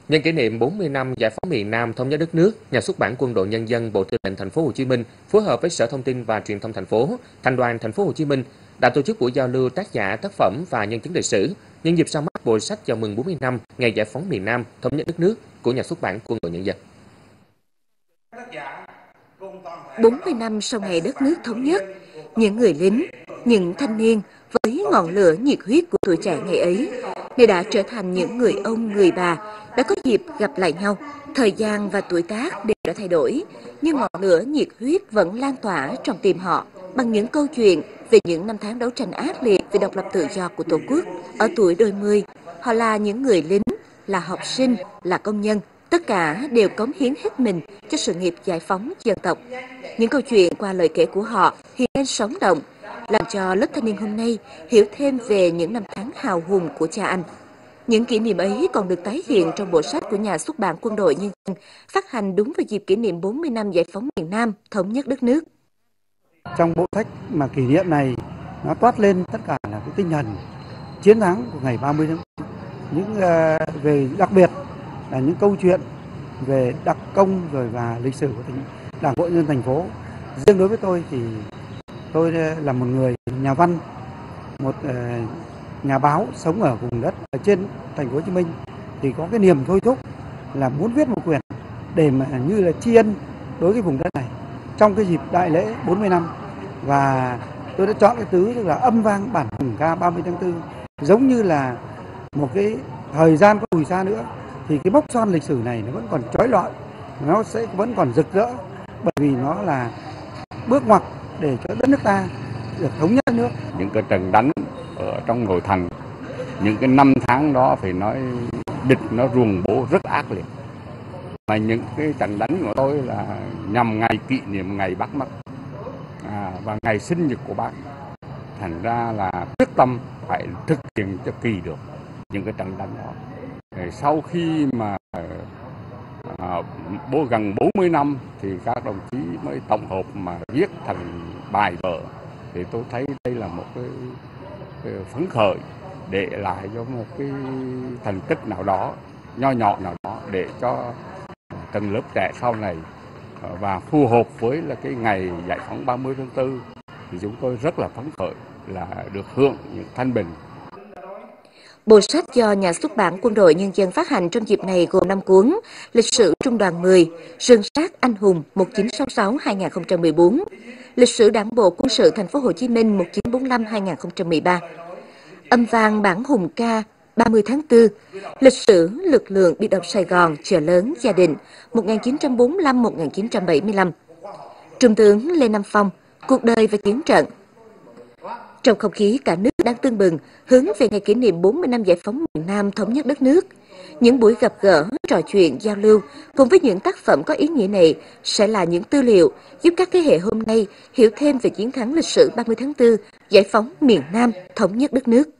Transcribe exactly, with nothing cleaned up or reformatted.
Nhân kỷ niệm bốn mươi năm giải phóng miền Nam thống nhất đất nước, Nhà xuất bản Quân đội Nhân dân Bộ Tư lệnh Thành phố Hồ Chí Minh phối hợp với Sở Thông tin và Truyền thông thành phố, Thành đoàn Thành phố Hồ Chí Minh đã tổ chức buổi giao lưu tác giả, tác phẩm và nhân chứng lịch sử nhân dịp ra mắt bộ sách chào mừng bốn mươi năm ngày giải phóng miền Nam thống nhất đất nước của Nhà xuất bản Quân đội Nhân dân. bốn mươi năm sau ngày đất nước thống nhất, những người lính, những thanh niên với ngọn lửa nhiệt huyết của tuổi trẻ ngày ấy, nay đã trở thành những người ông, người bà, đã có dịp gặp lại nhau. Thời gian và tuổi tác đều đã thay đổi, nhưng ngọn lửa nhiệt huyết vẫn lan tỏa trong tim họ bằng những câu chuyện về những năm tháng đấu tranh ác liệt vì độc lập tự do của Tổ quốc. Ở tuổi đôi mươi, họ là những người lính, là học sinh, là công nhân. Tất cả đều cống hiến hết mình cho sự nghiệp giải phóng dân tộc. Những câu chuyện qua lời kể của họ hiện lên sống động, làm cho lớp thanh niên hôm nay hiểu thêm về những năm tháng hào hùng của cha anh. Những kỷ niệm ấy còn được tái hiện trong bộ sách của Nhà xuất bản Quân đội Nhân dân, phát hành đúng vào dịp kỷ niệm bốn mươi năm giải phóng miền Nam, thống nhất đất nước. Trong bộ sách mà kỷ niệm này, nó toát lên tất cả là cái tinh thần chiến thắng của ngày ba mươi tháng tư. Những uh, về đặc biệt là những câu chuyện về đặc công rồi và lịch sử của tỉnh Đảng Bộ Nhân dân thành phố. Riêng đối với tôi thì tôi là một người nhà văn, một uh, nhà báo sống ở vùng đất ở trên thành phố Hồ Chí Minh thì có cái niềm thôi thúc là muốn viết một quyển để mà như là tri ân đối với vùng đất này trong cái dịp đại lễ bốn mươi năm, và tôi đã chọn cái tứ tức là âm vang bản hùng ca ba mươi tháng tư, giống như là một cái thời gian có lùi xa nữa thì cái mốc son lịch sử này nó vẫn còn chói lọi, nó sẽ vẫn còn rực rỡ, bởi vì nó là bước ngoặt để cho đất nước ta được thống nhất nước. Những cái trận đánh ở trong nội thành, những cái năm tháng đó phải nói địch nó ruồng bố rất ác liệt. Mà những cái trận đánh của tôi là nhằm ngày kỷ niệm ngày bác mất à, và ngày sinh nhật của bác. Thành ra là quyết tâm phải thực hiện cho kỳ được những cái trận đánh đó. Sau khi mà à, bố gần bốn mươi năm thì các đồng chí mới tổng hợp mà viết thành bài vở, thì tôi thấy đây là một cái, cái phấn khởi để lại cho một cái thành tích nào đó, nho nhỏ nào đó để cho tầng lớp trẻ sau này, và phù hợp với là cái ngày giải phóng ba mươi tháng tư thì chúng tôi rất là phấn khởi là được hưởng những thanh bình. Bộ sách do Nhà xuất bản Quân đội Nhân dân phát hành trong dịp này gồm năm cuốn: Lịch sử Trung đoàn mười, Rừng Sát Anh Hùng một nghìn chín trăm sáu mươi sáu đến hai nghìn không trăm mười bốn, Lịch sử Đảng bộ Quân sự Thành phố Hồ Chí Minh một nghìn chín trăm bốn mươi lăm đến hai nghìn không trăm mười ba, Âm vang bản hùng ca ba mươi tháng tư, Lịch sử lực lượng biệt động Sài Gòn, Chợ Lớn, Gia Định một nghìn chín trăm bốn mươi lăm đến một nghìn chín trăm bảy mươi lăm, Trung tướng Lê Nam Phong, Cuộc đời và chiến trận. Trong không khí cả nước đang tưng bừng hướng về ngày kỷ niệm bốn mươi năm giải phóng miền Nam thống nhất đất nước, những buổi gặp gỡ, trò chuyện, giao lưu cùng với những tác phẩm có ý nghĩa này sẽ là những tư liệu giúp các thế hệ hôm nay hiểu thêm về chiến thắng lịch sử ba mươi tháng tư, giải phóng miền Nam thống nhất đất nước.